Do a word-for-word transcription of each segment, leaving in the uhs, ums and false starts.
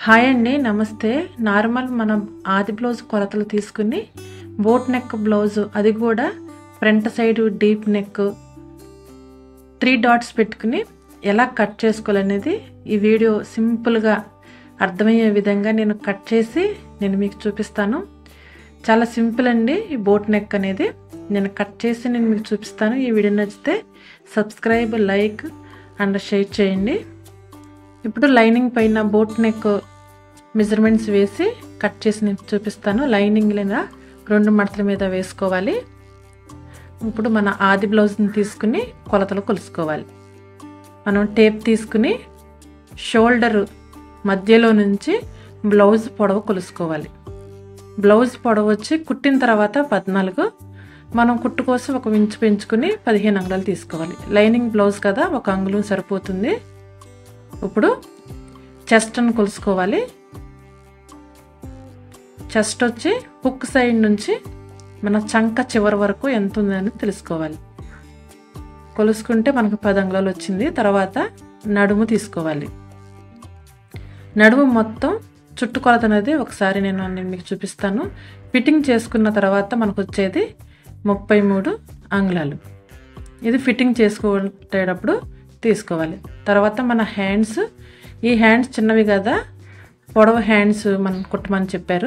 Hi అండి, నమస్తే. Normal మనం ఆది బ్లౌజ్ కొలతలు తీసుకుని బోట్ నెక్ బ్లౌజ్, అది కూడా front side deep neck three dots పెట్టుకుని ఎలా కట్ చేసుకోవాలనేది ఈ వీడియో సింపుల్గా అర్థమయ్యే విధంగా నేను కట్ చేసి నేను మీకు చూపిస్తాను. చాలా సింపుల్ అండి ఈ బోట్ నెక్ అనేది. నేను కట్ చేసి నేను మీకు చూపిస్తాను. ఈ వీడియో నచ్చితే సబ్స్క్రైబ్, లైక్ అండ్ షేర్ చేయండి. ఇప్పుడు లైనింగ్ పైన బోట్ నెక్ మెజర్మెంట్స్ వేసి కట్ చేసి నేను చూపిస్తాను. లైనింగ్ లేదా రెండు మడతల మీద వేసుకోవాలి. ఇప్పుడు మన ఆది బ్లౌజ్ని తీసుకుని కొలతలు కొలుసుకోవాలి. మనం టేప్ తీసుకుని షోల్డర్ మధ్యలో నుంచి బ్లౌజ్ పొడవు కొలుసుకోవాలి. బ్లౌజ్ పొడవు వచ్చి కుట్టిన తర్వాత పద్నాలుగు, మనం కుట్టు కోసం ఒక ఇంచు పెంచుకుని పదిహేను అంగుళాలు తీసుకోవాలి. లైనింగ్ బ్లౌజ్ కదా, ఒక అంగుళం సరిపోతుంది. ఇప్పుడు చెస్ట్ను కొలుసుకోవాలి. చెస్ట్ వచ్చి హుక్ సైడ్ నుంచి మన చంక చివరి వరకు ఎంత ఉందని తెలుసుకోవాలి. కొలుసుకుంటే మనకు పది అంగుళాలు వచ్చింది. తర్వాత నడుము తీసుకోవాలి. నడుము మొత్తం చుట్టుకొలత అనేది ఒకసారి నేను నేను మీకు చూపిస్తాను. ఫిట్టింగ్ చేసుకున్న తర్వాత మనకు వచ్చేది ముప్పై మూడు అంగుళాలు. ఇది ఫిట్టింగ్ చేసుకునేటప్పుడు తీసుకోవాలి. తర్వాత మన హ్యాండ్స్, ఈ హ్యాండ్స్ చిన్నవి కదా, పొడవు హ్యాండ్స్ మనం కుట్టమని చెప్పారు.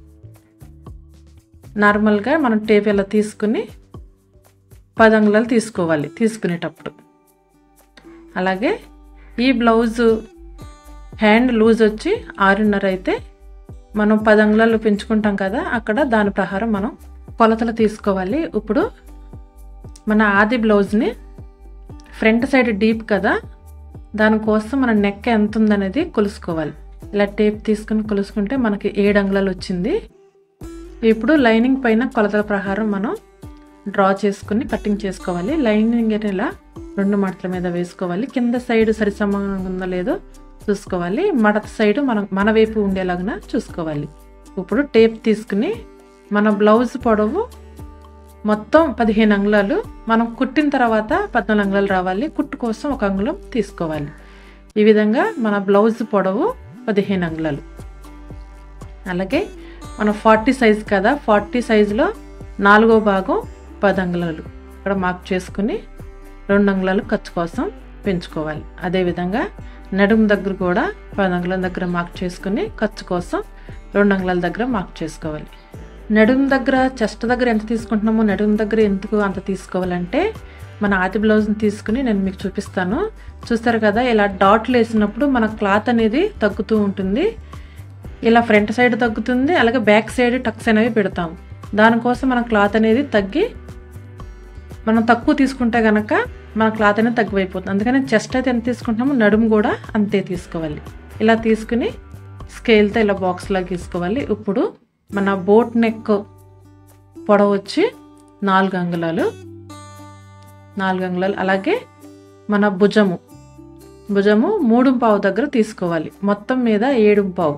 నార్మల్గా మనం టేప్ ఇలా తీసుకుని పది అంగుళాలు తీసుకోవాలి తీసుకునేటప్పుడు. అలాగే ఈ బ్లౌజు హ్యాండ్ లూజ్ వచ్చి ఆరున్నర అయితే మనం పది అంగుళాలు పెంచుకుంటాం కదా, అక్కడ దాని ప్రకారం మనం కొలతలు తీసుకోవాలి. ఇప్పుడు మన ఆది బ్లౌజ్ని ఫ్రంట్ సైడ్ డీప్ కదా, దానికోసం మన నెక్ ఎంత ఉందనేది కొలుసుకోవాలి. ఇలా టేప్ తీసుకుని కొలుసుకుంటే మనకి ఏడు అంగుళాలు వచ్చింది. ఇప్పుడు లైనింగ్ పైన కొలతల ప్రకారం మనం డ్రా చేసుకుని కటింగ్ చేసుకోవాలి. లైనింగ్ ఇలా రెండు మడతల మీద వేసుకోవాలి. కింద సైడ్ సరి సమానంగా ఉందో లేదో చూసుకోవాలి. మడత సైడ్ మనం మన వైపు ఉండేలాగా చూసుకోవాలి. ఇప్పుడు టేప్ తీసుకుని మన బ్లౌజ్ పొడవు మొత్తం పదిహేను అంగుళాలు, మనం కుట్టిన తర్వాత పద్నాలుగు అంగుళాలు రావాలి. కుట్టు కోసం ఒక అంగుళం తీసుకోవాలి. ఈ విధంగా మన బ్లౌజ్ పొడవు పదిహేను అంగుళాలు. అలాగే మన ఫార్టీ సైజ్ కదా, ఫార్టీ సైజులో నాలుగో భాగం పది అంగుళాలు ఇక్కడ మార్క్ చేసుకుని రెండు అంగుళాలు ఖర్చు కోసం పెంచుకోవాలి. అదేవిధంగా నడుము దగ్గర కూడా పది అంగుళాల దగ్గర మార్క్ చేసుకుని ఖర్చు కోసం రెండు అంగుళాల దగ్గర మార్క్ చేసుకోవాలి. నడుము దగ్గర చెస్ట్ దగ్గర ఎంత తీసుకుంటున్నామో నడుము దగ్గర ఎందుకు అంత తీసుకోవాలంటే, మన ఆది బ్లౌజ్ని తీసుకుని నేను మీకు చూపిస్తాను. చూస్తారు కదా, ఇలా డాట్లు వేసినప్పుడు మన క్లాత్ అనేది తగ్గుతూ ఉంటుంది. ఇలా ఫ్రంట్ సైడ్ తగ్గుతుంది, అలాగే బ్యాక్ సైడ్ టక్స్ అనేవి పెడతాం. దానికోసం మన క్లాత్ అనేది తగ్గి, మనం తక్కువ తీసుకుంటే కనుక మన క్లాత్ అనేది తక్కువైపోతుంది. అందుకని చెస్ట్ అయితే ఎంత తీసుకుంటున్నామో నడుము కూడా అంతే తీసుకోవాలి. ఇలా తీసుకుని స్కేల్తో ఇలా బాక్స్లా గీసుకోవాలి. ఇప్పుడు మన బోట్ నెక్ పొడవు వచ్చి నాలుగు అంగుళాలు నాలుగు అంగుళాలు అలాగే మన భుజము భుజము మూడు పావు దగ్గర తీసుకోవాలి. మొత్తం మీద ఏడు పావు.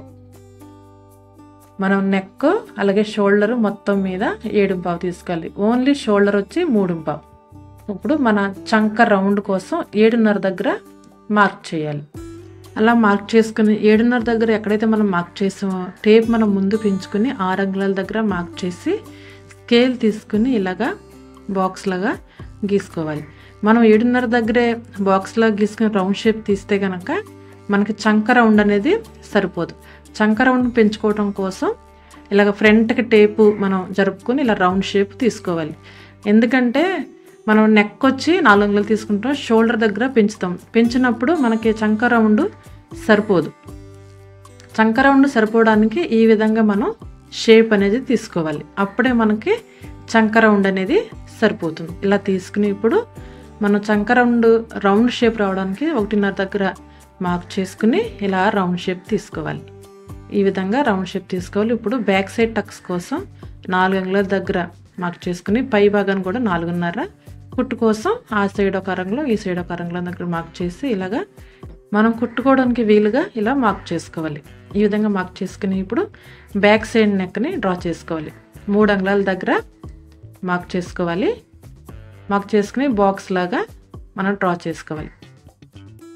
మనం నెక్ అలాగే షోల్డర్ మొత్తం మీద ఏడు పావు తీసుకోవాలి. ఓన్లీ షోల్డర్ వచ్చి మూడు పావు. ఇప్పుడు మన చంక రౌండ్ కోసం ఏడున్నర దగ్గర మార్క్ చేయాలి. అలా మార్క్ చేసుకుని ఏడున్నర దగ్గర ఎక్కడైతే మనం మార్క్ చేసామో టేప్ మనం ముందు పెంచుకుని ఆరు అంగుళాల దగ్గర మార్క్ చేసి స్కేల్ తీసుకుని ఇలాగా బాక్స్ లాగా గీసుకోవాలి. మనం ఏడున్నర దగ్గరే బాక్స్ లాగా గీసుకుని రౌండ్ షేప్ తీస్తే కనుక మనకి చంక రౌండ్ అనేది సరిపోదు. చంక రౌండ్ పెంచుకోవడం కోసం ఇలాగ ఫ్రంట్కి టేపు మనం జరుపుకొని ఇలా రౌండ్ షేప్ తీసుకోవాలి. ఎందుకంటే మనం నెక్ వచ్చి నాలుగు అంగుళాలు తీసుకుంటాం, షోల్డర్ దగ్గర పెంచుతాం. పెంచినప్పుడు మనకి చంక రౌండ్ సరిపోదు. చంక రౌండ్ సరిపోవడానికి ఈ విధంగా మనం షేప్ అనేది తీసుకోవాలి. అప్పుడే మనకి చంక రౌండ్ అనేది సరిపోతుంది. ఇలా తీసుకుని ఇప్పుడు మనం చంక రౌండ్ రౌండ్ షేప్ రావడానికి ఒకటిన్నర దగ్గర మార్క్ చేసుకుని ఇలా రౌండ్ షేప్ తీసుకోవాలి. ఈ విధంగా రౌండ్ షేప్ తీసుకోవాలి. ఇప్పుడు బ్యాక్ సైడ్ టక్స్ కోసం నాలుగు అంగుళాల దగ్గర మార్క్ చేసుకుని పై భాగాన్ని కూడా నాలుగున్నర, కుట్టు కోసం ఆ సైడ్ ఒక అరంగుళం ఈ సైడ్ ఒక అరంగుళం దగ్గర మార్క్ చేసి ఇలాగా మనం కుట్టుకోవడానికి వీలుగా ఇలా మార్క్ చేసుకోవాలి. ఈ విధంగా మార్క్ చేసుకుని ఇప్పుడు బ్యాక్ సైడ్ నెక్ని డ్రా చేసుకోవాలి. మూడు అంగుళాల దగ్గర మార్క్ చేసుకోవాలి. మార్క్ చేసుకుని బాక్స్ లాగా మనం డ్రా చేసుకోవాలి.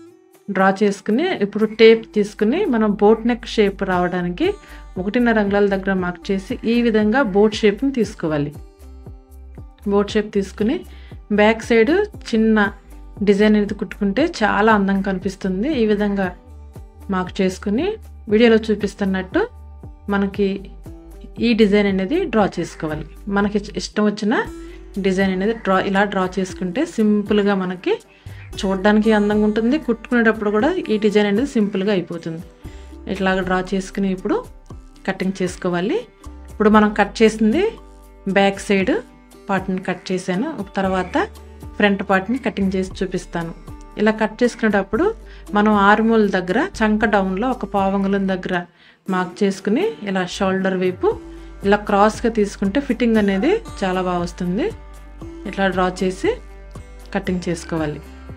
డ్రా చేసుకుని ఇప్పుడు టేప్ తీసుకుని మనం బోట్ నెక్ షేప్ రావడానికి ఒకటిన్నర అంగుళాల దగ్గర మార్క్ చేసి ఈ విధంగా బోట్ షేప్ని తీసుకోవాలి. బోట్ షేప్ తీసుకుని బ్యాక్ సైడ్ చిన్న డిజైన్ అనేది కుట్టుకుంటే చాలా అందంగా కనిపిస్తుంది. ఈ విధంగా మార్క్ చేసుకుని వీడియోలో చూపిస్తున్నట్టు మనకి ఈ డిజైన్ అనేది డ్రా చేసుకోవాలి. మనకి ఇష్టం వచ్చిన డిజైన్ అనేది డ్రా ఇలా డ్రా చేసుకుంటే సింపుల్గా మనకి చూడడానికి అందంగా ఉంటుంది. కుట్టుకునేటప్పుడు కూడా ఈ డిజైన్ అనేది సింపుల్గా అయిపోతుంది. ఇట్లాగ డ్రా చేసుకుని ఇప్పుడు కటింగ్ చేసుకోవాలి. ఇప్పుడు మనం కట్ చేసింది బ్యాక్ సైడ్ పార్ట్ని కట్ చేశాను. తర్వాత ఫ్రంట్ పార్ట్ని కటింగ్ చేసి చూపిస్తాను. ఇలా కట్ చేసుకునేటప్పుడు మనం ఆర్మోల్ దగ్గర చంక డౌన్లో ఒక పావంగులం దగ్గర మార్క్ చేసుకుని ఇలా షోల్డర్ వైపు ఇలా క్రాస్గా తీసుకుంటే ఫిట్టింగ్ అనేది చాలా బాగా వస్తుంది. ఇట్లా డ్రా చేసి కటింగ్ చేసుకోవాలి.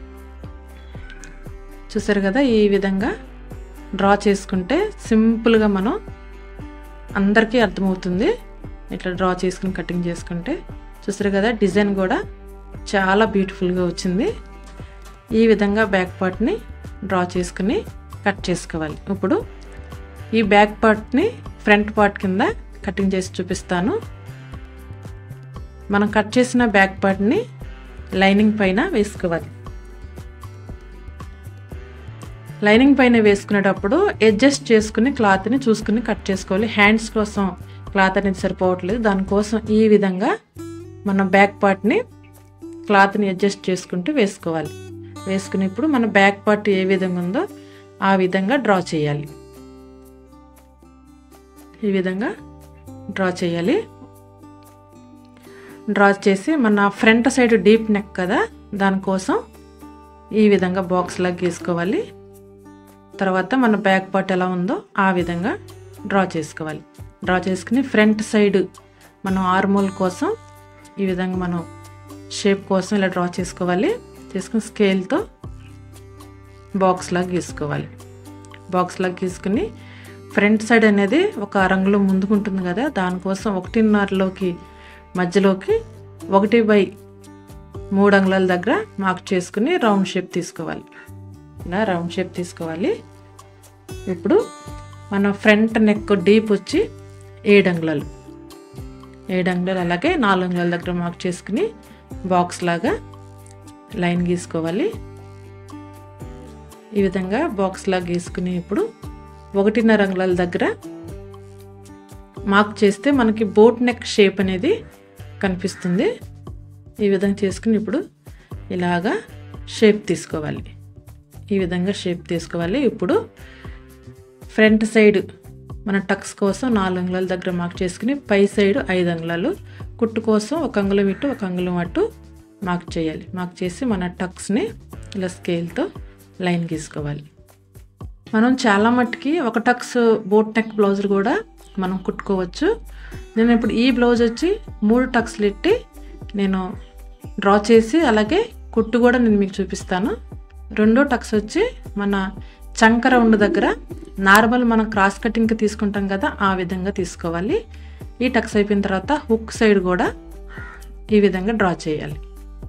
చూసారు కదా, ఈ విధంగా డ్రా చేసుకుంటే సింపుల్గా మనం అందరికీ అర్థమవుతుంది. ఇట్లా డ్రా చేసుకుని కటింగ్ చేసుకుంటే చూసారు కదా, డిజైన్ కూడా చాలా బ్యూటిఫుల్గా వచ్చింది. ఈ విధంగా బ్యాక్ పార్ట్ని డ్రా చేసుకుని కట్ చేసుకోవాలి. ఇప్పుడు ఈ బ్యాక్ పార్ట్ని ఫ్రంట్ పార్ట్ కింద కటింగ్ చేసి చూపిస్తాను. మనం కట్ చేసిన బ్యాక్ పార్ట్ని లైనింగ్ పైన వేసుకోవాలి. లైనింగ్ పైన వేసుకునేటప్పుడు అడ్జస్ట్ చేసుకుని క్లాత్ని చూసుకుని కట్ చేసుకోవాలి. హ్యాండ్స్ కోసం క్లాత్ అనేది సరిపోవట్లేదు, దానికోసం ఈ విధంగా మన బ్యాక్ పార్ట్ని క్లాత్ని అడ్జస్ట్ చేసుకుంటూ వేసుకోవాలి. వేసుకుని ఇప్పుడు మన బ్యాక్ పార్ట్ ఏ విధంగా ఉందో ఆ విధంగా డ్రా చేయాలి. ఈ విధంగా డ్రా చేయాలి. డ్రా చేసి మన ఫ్రంట్ సైడ్ డీప్ నెక్ కదా, దానికోసం ఈ విధంగా బాక్స్ లాగా గీసుకోవాలి. తర్వాత మన బ్యాక్ పార్ట్ ఎలా ఉందో ఆ విధంగా డ్రా చేసుకోవాలి. డ్రా చేసుకుని ఫ్రంట్ సైడ్ మనం ఆర్మోల్ కోసం ఈ విధంగా మనం షేప్ కోసం ఇలా డ్రా చేసుకోవాలి. చేసుకుని స్కేల్తో బాక్స్ లాగా గీసుకోవాలి. బాక్స్ లాగా గీసుకుని ఫ్రంట్ సైడ్ అనేది ఒక రంగులో ముందుకుంటుంది కదా, దానికోసం ఒకటిన్నరలోకి మధ్యలోకి ఒకటి బై మూడు అంగుళాల దగ్గర మార్క్ చేసుకుని రౌండ్ షేప్ తీసుకోవాలి. ఇలా రౌండ్ షేప్ తీసుకోవాలి. ఇప్పుడు మన ఫ్రంట్ నెక్ డీప్ వచ్చి ఏడు అంగుళాలు ఏడు అంగుళాలు అలాగే నాలుగు అంగుళాల దగ్గర మార్క్ చేసుకుని బాక్స్ లాగా లైన్ గీసుకోవాలి. ఈ విధంగా బాక్స్ లాగా గీసుకుని ఇప్పుడు ఒకటిన్నర అంగుళాల దగ్గర మార్క్ చేస్తే మనకి బోట్ నెక్ షేప్ అనేది కనిపిస్తుంది. ఈ విధంగా చేసుకుని ఇప్పుడు ఇలాగా షేప్ తీసుకోవాలి. ఈ విధంగా షేప్ తీసుకోవాలి. ఇప్పుడు ఫ్రంట్ సైడ్ మన టక్స్ కోసం నాలుగు అంగుళాల దగ్గర మార్క్ చేసుకుని పై సైడ్ ఐదు అంగుళాలు, కుట్టు కోసం ఒక అంగుళం ఇటు ఒక అంగుళం అటు మార్క్ చేయాలి. మార్క్ చేసి మన టక్స్ని ఇలా స్కేల్తో లైన్ గీసుకోవాలి. మనం చాలా మట్టుకి ఒక టక్స్ బోట్ నెక్ బ్లౌజ్ కూడా మనం కుట్టుకోవచ్చు. నేను ఇప్పుడు ఈ బ్లౌజ్ వచ్చి మూడు టక్స్లు పెట్టి నేను డ్రా చేసి అలాగే కుట్టు కూడా నేను మీకు చూపిస్తాను. రెండో టక్స్ వచ్చి మన చంక రౌండ్ దగ్గర నార్మల్ మనం క్రాస్ కటింగ్కి తీసుకుంటాం కదా, ఆ విధంగా తీసుకోవాలి. ఈ టక్స్ అయిపోయిన తర్వాత హుక్ సైడ్ కూడా ఈ విధంగా డ్రా చేయాలి.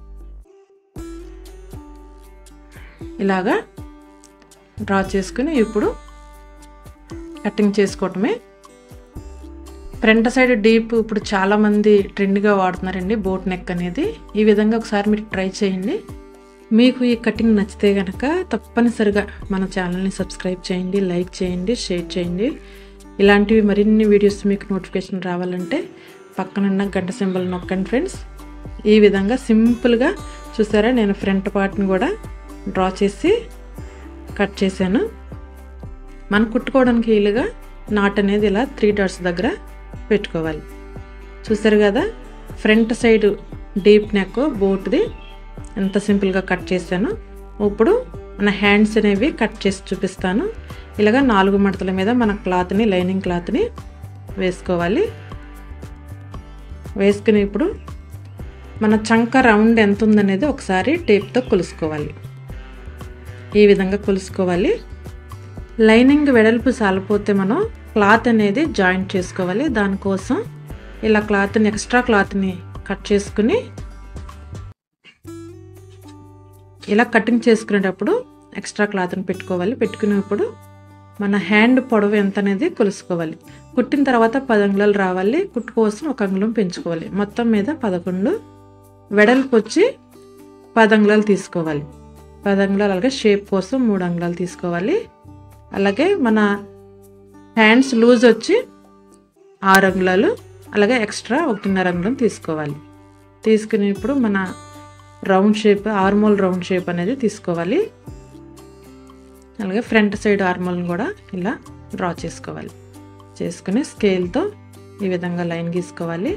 ఇలాగా డ్రా చేసుకుని ఇప్పుడు కటింగ్ చేసుకోవటమే. ఫ్రంట్ సైడ్ డీప్ ఇప్పుడు చాలామంది ట్రెండ్గా వాడుతున్నారండి బోట్ నెక్ అనేది. ఈ విధంగా ఒకసారి మీరు ట్రై చేయండి. మీకు ఈ కటింగ్ నచ్చితే కనుక తప్పనిసరిగా మన ఛానల్ని సబ్స్క్రైబ్ చేయండి, లైక్ చేయండి, షేర్ చేయండి. ఇలాంటివి మరిన్ని వీడియోస్ మీకు నోటిఫికేషన్ రావాలంటే పక్కనున్న గంట సింబల్ నొక్కండి ఫ్రెండ్స్. ఈ విధంగా సింపుల్గా చూసారా, నేను ఫ్రంట్ పార్ట్ని కూడా డ్రా చేసి కట్ చేశాను. మనం కుట్టుకోవడానికి వీలుగా నాట్ అనేది ఇలా త్రీ డాట్స్ దగ్గర పెట్టుకోవాలి. చూసారు కదా, ఫ్రంట్ సైడ్ డీప్ నెక్ బోట్ది ఎంత సింపుల్గా కట్ చేశాను. ఇప్పుడు మన హ్యాండ్స్ అనేవి కట్ చేసి చూపిస్తాను. ఇలాగా నాలుగు మడతల మీద మన క్లాత్ని లైనింగ్ క్లాత్ని వేసుకోవాలి. వేసుకుని ఇప్పుడు మన చంక రౌండ్ ఎంత ఉందనేది ఒకసారి టేప్తో కొలుసుకోవాలి. ఈ విధంగా కొలుసుకోవాలి. లైనింగ్ వెడల్పు సాలిపోతే మనం క్లాత్ అనేది జాయింట్ చేసుకోవాలి. దానికోసం ఇలా క్లాత్ని ఎక్స్ట్రా క్లాత్ని కట్ చేసుకుని ఇలా కటింగ్ చేసుకునేటప్పుడు ఎక్స్ట్రా క్లాత్ని పెట్టుకోవాలి. పెట్టుకునేప్పుడు మన హ్యాండ్ పొడవు ఎంత అనేది కొలుసుకోవాలి. కుట్టిన తర్వాత పది అంగుళాలు రావాలి. కుట్టు కోసం ఒక అంగుళం పెంచుకోవాలి. మొత్తం మీద పదకొండు, వెడల్పు వచ్చి పది అంగుళాలు తీసుకోవాలి. పది అంగుళాలు అలాగే షేప్ కోసం మూడు అంగుళాలు తీసుకోవాలి. అలాగే మన హ్యాండ్స్ లూజ్ వచ్చి ఆరు అంగుళాలు, అలాగే ఎక్స్ట్రా ఒకటిన్నర అంగుళం తీసుకోవాలి. తీసుకునేప్పుడు మన round shape, armhole round shape అనేది తీసుకోవాలి. అలాగే ఫ్రంట్ సైడ్ ఆర్మోల్ని కూడా ఇలా డ్రా చేసుకోవాలి. చేసుకుని స్కేల్తో ఈ విధంగా లైన్ గీసుకోవాలి.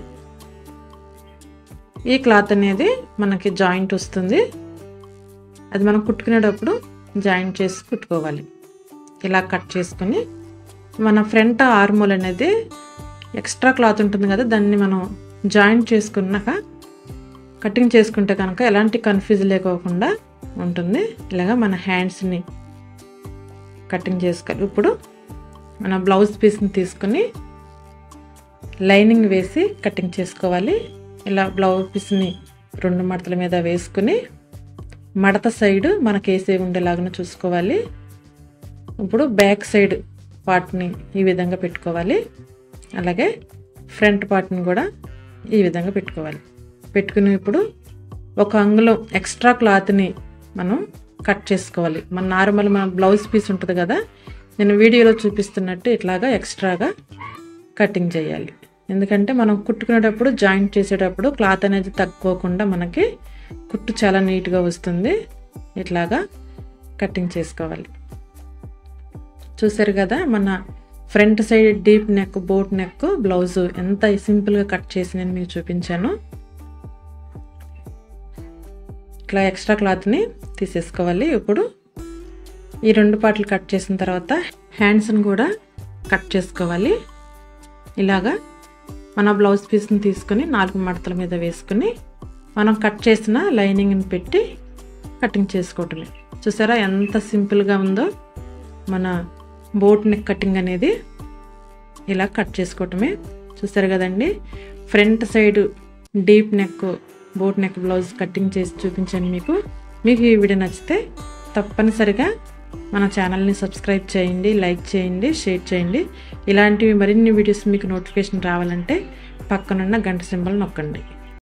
ఈ క్లాత్ అనేది మనకి జాయింట్ వస్తుంది. అది మనం కుట్టుకునేటప్పుడు జాయింట్ చేసి కుట్టుకోవాలి. ఇలా కట్ చేసుకుని మన ఫ్రంట్ ఆర్మోల్ అనేది ఎక్స్ట్రా క్లాత్ ఉంటుంది కదా, దాన్ని మనం జాయింట్ చేసుకున్నాక కటింగ్ చేసుకుంటే కనుక ఎలాంటి కన్ఫ్యూజ్ లేకోకుండా ఉంటుంది. ఇలాగా మన హ్యాండ్స్ని కటింగ్ చేసుకోవాలి. ఇప్పుడు మన బ్లౌజ్ పీస్ని తీసుకుని లైనింగ్ వేసి కటింగ్ చేసుకోవాలి. ఇలా బ్లౌజ్ పీస్ని రెండు మడతల మీద వేసుకుని మడత సైడ్ మనకి వేసే ఉండేలాగా చూసుకోవాలి. ఇప్పుడు బ్యాక్ సైడ్ పార్ట్ని ఈ విధంగా పెట్టుకోవాలి. అలాగే ఫ్రంట్ పార్ట్ని కూడా ఈ విధంగా పెట్టుకోవాలి. పెట్టుకుని ఇప్పుడు ఒక అంగుళం ఎక్స్ట్రా క్లాత్ని మనం కట్ చేసుకోవాలి. మన నార్మల్ మన బ్లౌజ్ పీస్ ఉంటుంది కదా, నేను వీడియోలో చూపిస్తున్నట్టు ఇట్లాగా ఎక్స్ట్రాగా కటింగ్ చేయాలి. ఎందుకంటే మనం కుట్టుకునేటప్పుడు జాయింట్ చేసేటప్పుడు క్లాత్ అనేది తక్కువకుండా మనకి కుట్టు చాలా నీట్గా వస్తుంది. ఇట్లాగా కటింగ్ చేసుకోవాలి. చూసారు కదా, మన front side deep neck, boat neck blouse ఎంత సింపుల్గా కట్ చేసి నేను మీకు చూపించాను. ఇట్లా ఎక్స్ట్రా క్లాత్ని తీసేసుకోవాలి. ఇప్పుడు ఈ రెండు పార్ట్లు కట్ చేసిన తర్వాత హ్యాండ్స్ని కూడా కట్ చేసుకోవాలి. ఇలాగా మన బ్లౌజ్ పీస్ని తీసుకొని నాలుగు మడతల మీద వేసుకుని మనం కట్ చేసిన లైనింగ్ని పెట్టి కటింగ్ చేసుకోవటమే. చూసారా ఎంత సింపుల్గా ఉందో. మన బోట్ నెక్ కటింగ్ అనేది ఇలా కట్ చేసుకోవటమే. చూసారు కదండి, front side deep neck, boat neck blouse cutting చేసి చూపించాను మీకు. మీకు ఈ వీడియో నచ్చితే తప్పనిసరిగా మన ఛానల్ని సబ్స్క్రైబ్ చేయండి, లైక్ చేయండి, షేర్ చేయండి. ఇలాంటివి మరిన్ని వీడియోస్ మీకు నోటిఫికేషన్ రావాలంటే పక్కనున్న గంట సింబల్ నొక్కండి.